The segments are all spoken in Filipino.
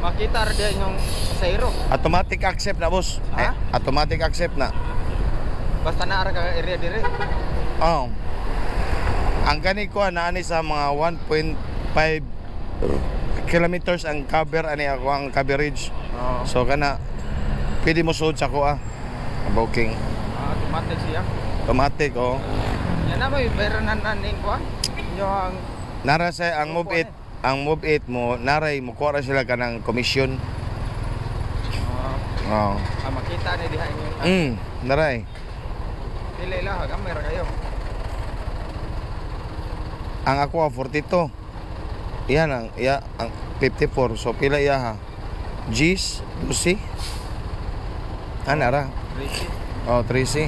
Makita rin din yung pasahero. Automatic accept na, boss. Ha? Automatic accept na. Basta na ka area dire. Oh. Ang gani ko naani sa mga 1.5 kilometers ang cover ani ako ang coverage. Oo. So kana pwede mo sud sa ko booking. Automatic siya. Automatic oh. Yan na may bayran ning ko. Yung Nara sa ang move it, mo naray mo kuha ra sila kanang commission. Oh. Makita ni diha yung naray. Dili lang gamay ra kayo. Ang ako 42. Iyan ang 54. So pila iya ha? G's, Lucy. Ra? 3C. Oh, 3C.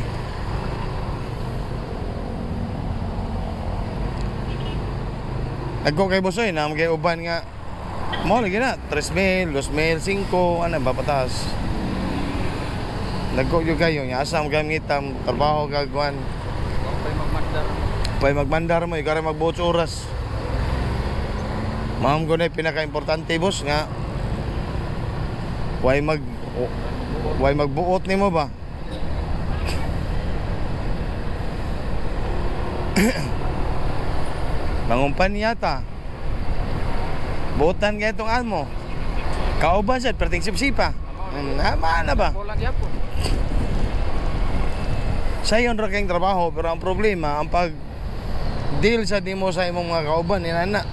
Nagko kay Bosoy na magay uban nga mo lagi na 3,000, 2,000, 5 ano ba patas. Nagko yung kayo nya asam gamit am trabaho kagwan. Pay magmandar mo ikare magbuot sa oras. Ma'am ko na pinaka-importante boss nga way magbuot nimo ba? Mangumpan yata. Buotan kaya itong mo. Kauban siya, perting sipsipa. Mana ba? Sayon ra kayong trabaho, pero ang problema, ang pag-deal sa di mo sa imong mga kauban, inana.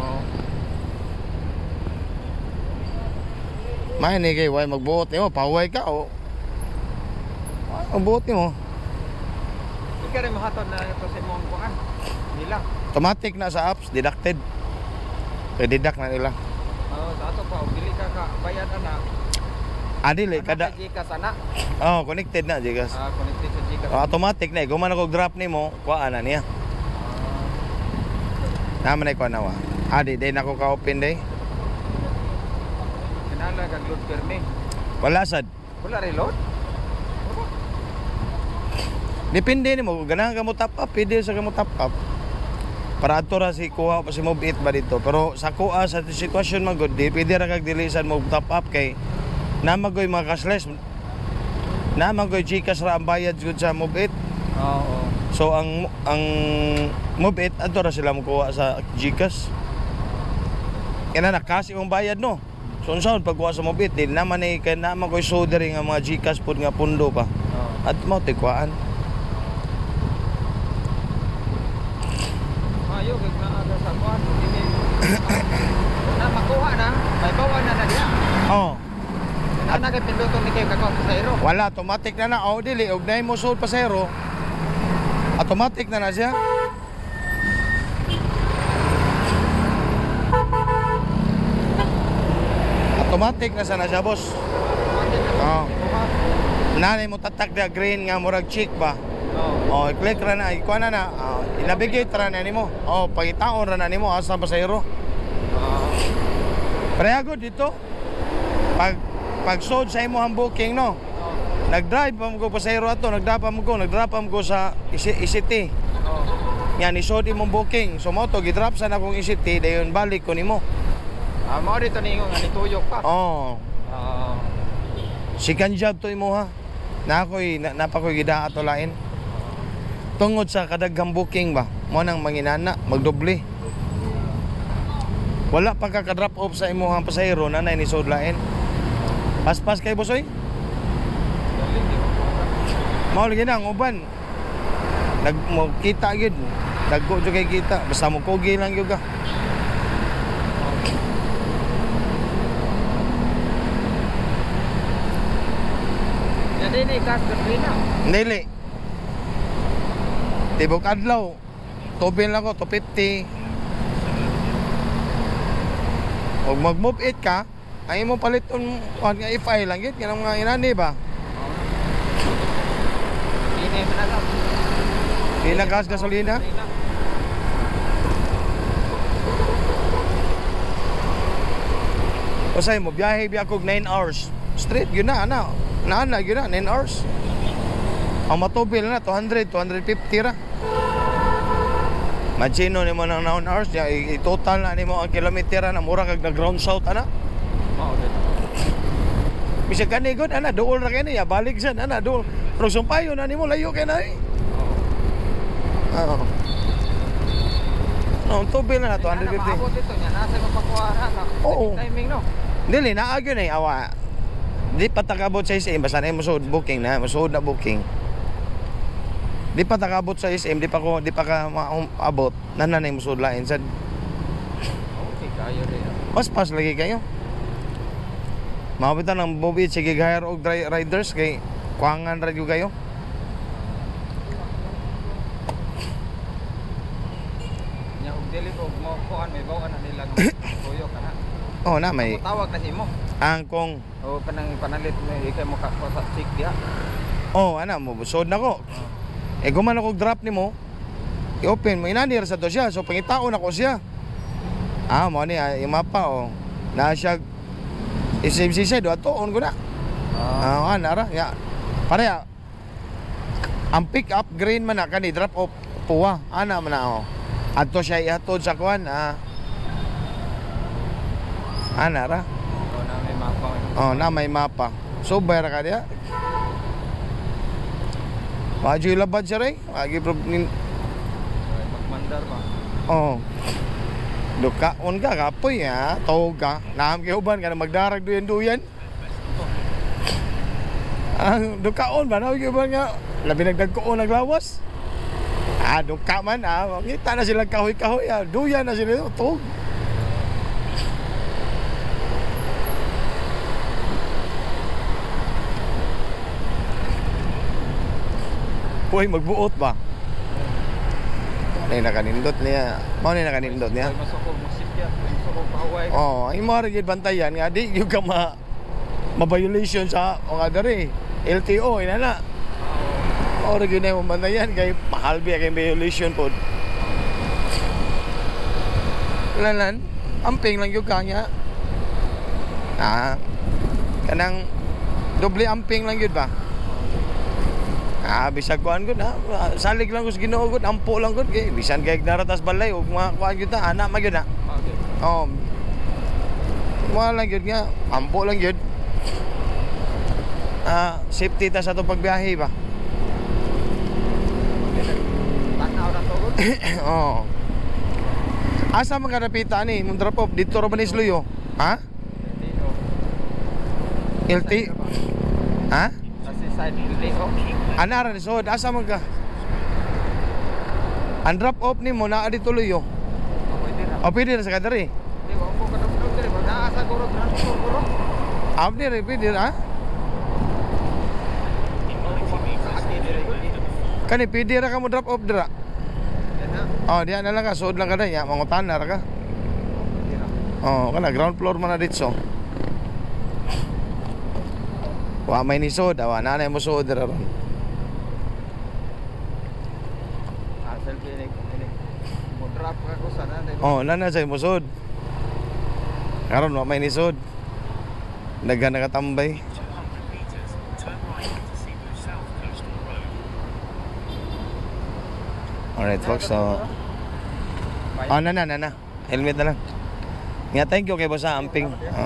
May kay way magbuot nimo, pahuway ka o. Magbuot nimo. Ikaw rin mahatod na ito sa imong kuhan. Nila. Automatic na sa apps, deducted. Deduct na nila. Sa ato pa, dili ka bayad na. Dili kada. Gcash ana. Connected na Gcash. Connected sa Gcash. Automatic na. Guman ako drop nimo, kuha na niya. Naman ay kuha na wa. Di na ako ka-open day. Kinala kag load permit. Wala sad. Wala reload? Depende nimo kung ganahan ka mo top up, pwede sa ka mo top up. Para ato ra si kuha pa si move it ba dito. Pero sa kuha sa sitwasyon man good, pwede ra kag dilisan mo top up kay namagoy mga cashless. Namagoy Gcash ra ang bayad jud sa move it. Oo. So ang move it ato ra sila mo kuha sa Gcash. Kaya na cash imong bayad no. So unsaon pagkuha sa move it, naman ay kay namagoy soldering ang mga Gcash pud nga pundo pa. At mo tikuan. Ayo gid na aga sa kuan dili. Na makuha na, may bawan na diha. Ana kay pinduton ni kay kakao pasahero. Wala automatic na dili og nay mo sud pasahero. Automatic na siya. Automatic na sana siya boss. Nanay mo tatak na green nga murag check ba. I-click ra na, ikuha na i-navigate ra na nimo. Pangitaon ra na nimo asa pasahero. Preago dito. Pag sod sa imong booking no. Nag-drive pa mo pasahero ato, nagdapa mo sa ICT. Yan isod imong booking. So mo to gi-drop sa akong ICT dayon balik ko nimo. Mao dito ningo nga nituyok pa. Second job to imo ha. Napakoy gida ato lain. Tungod sa kadaghang booking ba, mo nang manginana, magdoble. Wala pa ka drop off sa imong pasahero na ni sudlain. Paspas kay Bosoy. Mao lagi na ang uban. Nagkita gyud. Dagko jud kay kita, basta mo kogi lang gyud ka. Dili gas gasolina. Dili. Tibok adlaw. Tubin lang ko 250. Og mag-move it ka, ay mo paliton nga if-i lang gid kanang mga inani ba. Ini managaw. Ila gas gasolina. Usay mo biyahe biya kog 9 hours. Straight yun na ana. Naana yun na 9 hours. Ang matubil na 200, 250 ra. Machino ni mo ng 9 hours, i-total na ni mo ang kilometera na mura kag nag-ground south ana. Oo, dito. Bisag kani gud ana duol ra kani ya balik sad ana duol. Pero sumpayon ani mo layo kay na. Oo. No, tubil na to 150. Maabot dito niya, nasa mapakuha na. Oo. Timing no. Dili na agyo na awa. Di pa takabot sa SM basta na mo sud booking na, mo na booking. Di pa takabot sa SM, di pa ka maabot. Nananay mo sud lain sad. Okay, kayo rin. Pas lagi kayo. Mabitan ng movie sige hire og riders kay kuangan ra jud kayo. Nya og dili ko mo kuan may bawa na nila tuyo kana. Oh na may Tawag na si mo. angkong. O kanang panalit mo ikay mo ka sa chick diha. Oh ana mo busod na ko. Eh guman ako drop nimo. I-open mo inanir sa to siya. So pangitaon ako siya. Mo ni yung mapa oh. Na siya SMC do atoon ko na. Ana ra ya. Pareha. Ang pick up green man na kani drop off puwa. Ana man na oh. Adto siya ihatod sa kuan ana ra. O na may mapa. Oh, na may mapa. So bayra ka diya. Wajoy labad siya rin. Wagi problem. Magmandar pa. Oh. Dukaon ka kapoy ha. Tawag ka. Naam kay uban ka na magdarag duyan. Dukaon ba? Naam kay uban nga. Labi nagdagkoon naglawas. Duka man Kita na silang kahoy-kahoy Duyan na sila. Tawag. Uy, magbuot ba? Ay nakanindot niya. Mao ni nakanindot niya. Masukog mo sipya, masukog pahaway. Ay mo rin bantayan nga di yung ka ma-violation sa mga dari. LTO inana. Mao rin yun mo bantayan kay mahal biya kay violation po. Lalan, amping lang yung kanya. Kanang doble amping lang yun ba? Bisag kuan gud salig lang ko sa Ginoo gud, ampo lang gud kay bisan kay naratas balay ug mga kuan gyud ana man gyud na. Oh. Wala gyud nga, ampo lang gyud. Safety ta sa to pagbiyahe ba. Tanaw ra to gud. Oh. Asa man ka napita ni, mong drop off dito ra ba ni Sluyo? Ha? LT. Ha? Kasi side LTO. Ana ra ni sod, asa man ka? Ang drop off ni mo naa dito Luyo. Pwede na. Pwede na sa kadari. Di ba ko kadang diri ba naasa guro transport guro. Pwede ha? Kani pwede ra ka mo drop off dira. Diyan na lang ka, suod lang ka na ya, mangutan na ra ka. Kana ground floor man na dito. Wa may ni sod, nanay mo sod dira ron. Selfie ni mo drop ka ko sana. Nana say mo sod. Karon wa may ni sod. Daghan nakatambay. Alright folks, so na. Helmet na lang. Nga thank you kay boss amping.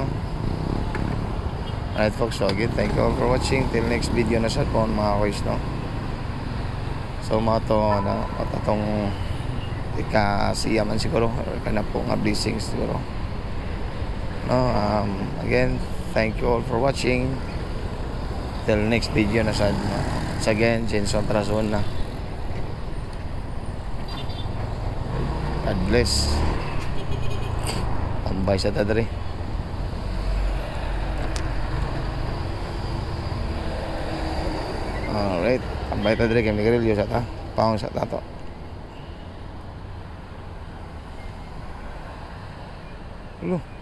Alright folks, so again, thank you all for watching. Till next video na sa phone mga koys, no? So mga to na matatong ikasiyaman siguro or kana po nga blessings siguro. No, again, thank you all for watching. Till next video na sa again, Jenson Trazon na. God bless. Tambay sa tadri. Alright, tambay tadri kay Miguel sa ta. Paong sa tato. Hello.